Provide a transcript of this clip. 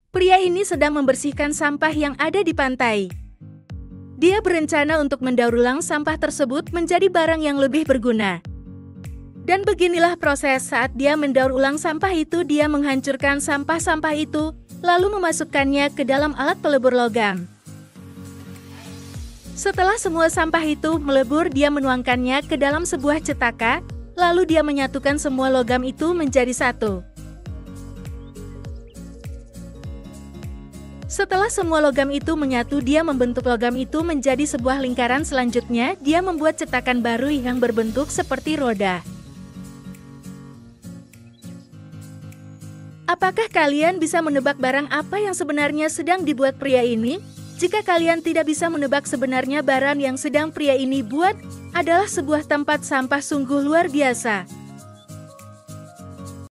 Pria ini sedang membersihkan sampah yang ada di pantai. Dia berencana untuk mendaur ulang sampah tersebut menjadi barang yang lebih berguna. Dan beginilah proses saat dia mendaur ulang sampah itu, dia menghancurkan sampah-sampah itu, lalu memasukkannya ke dalam alat pelebur logam. Setelah semua sampah itu melebur, dia menuangkannya ke dalam sebuah cetaka, lalu dia menyatukan semua logam itu menjadi satu. Setelah semua logam itu menyatu, dia membentuk logam itu menjadi sebuah lingkaran. Selanjutnya, dia membuat cetakan baru yang berbentuk seperti roda. Apakah kalian bisa menebak barang apa yang sebenarnya sedang dibuat pria ini? Jika kalian tidak bisa menebak, sebenarnya barang yang sedang pria ini buat adalah sebuah tempat sampah sungguh luar biasa.